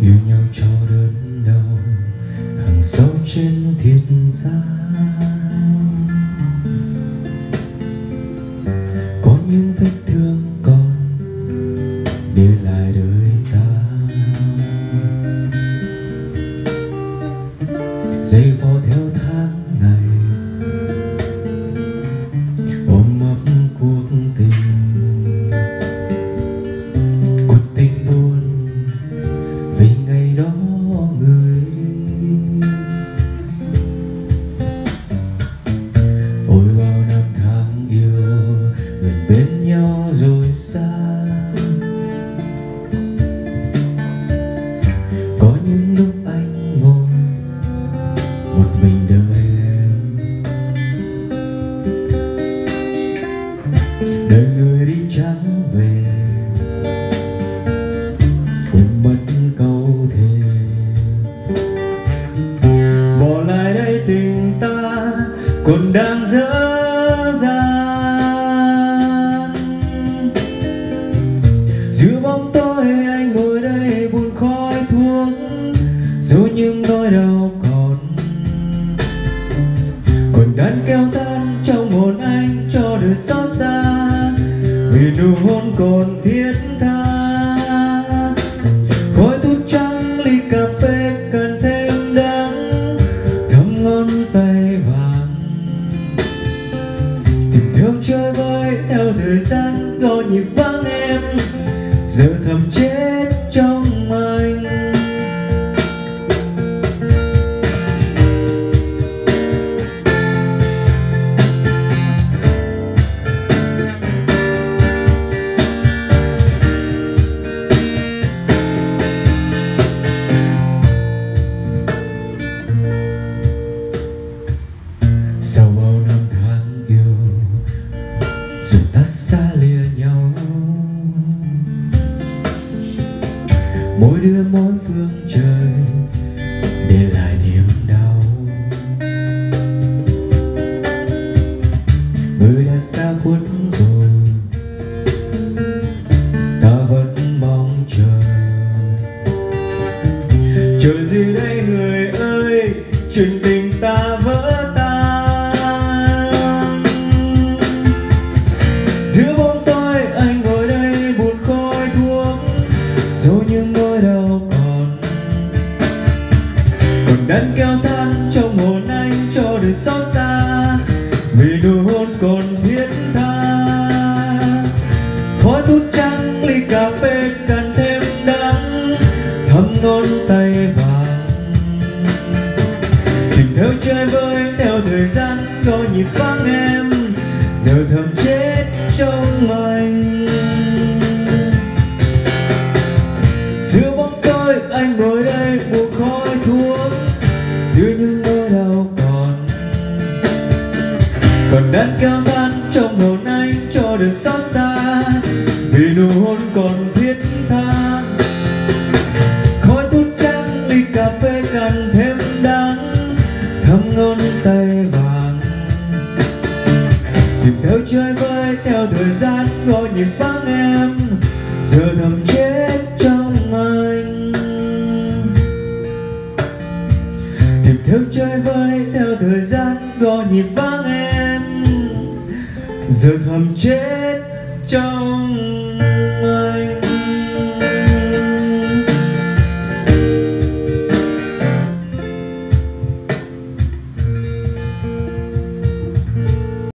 yêu nhau cho đớn đau hàng sâu trên thiết giang. Có những vết thương còn để lại đời ta, dây vò theo tháng ngày ôm ấp cuộc tình. Cuộc tình buồn vì ngày đó người đi. Ôi bao năm tháng yêu gần bên nhau rồi xa. Có những lúc anh ngồi một mình đợi em, đợi người đi chẳng về, quên mất câu thề. Bỏ lại đây tình ta còn đang dở dang. Giữa bóng tối anh ngồi đây buồn khói thuốc, rồi những nỗi đau còn đang kêu tan trong hồn anh cho đời xót xa. Vì nụ hôn còn thiết tha, khói thuốc trắng ly cà phê cần thêm đắng, thấm ngón tay vàng. Tình thương chơi vơi theo thời gian gõ nhịp vắng em, giờ thầm chết trong anh. Sau bao năm tháng yêu rồi ta xa lìa nhau, mỗi đứa mỗi phương trời để lại niềm đau. Người đã xa khuất rồi ta vẫn mong chờ. Chờ gì đây người ơi, chuyện tình ta vỡ tan. Giữa bóng tối anh ngồi đây buồn khói thuốc, rồi những nỗi đau còn đang kêu than trong hồn anh cho đời xót xa. Vì nụ hôn còn thiết tha, khói thuốc trắng ly cà phê cần thêm đắng, thấm ngón tay vàng. Tình thơ chơi vơi theo thời gian gõ nhịp vắng em, giờ thầm chết trong anh. Giữa bóng tối anh ngồi đây buông khói thuốc, giữa những nỗi đau còn đang kêu tan trong hồn anh cho đời xót xa. Vì nụ hôn còn thiết tha, khói thuốc trắng ly cà phê cần thêm đắng, thấm ngón tay vàng. Tìm theo chơi vơi theo thời gian gõ nhịp vắng em, giờ thầm chết trong anh. Tìm theo chơi vơi theo thời gian gõ nhịp vắng em, giờ thầm chết trong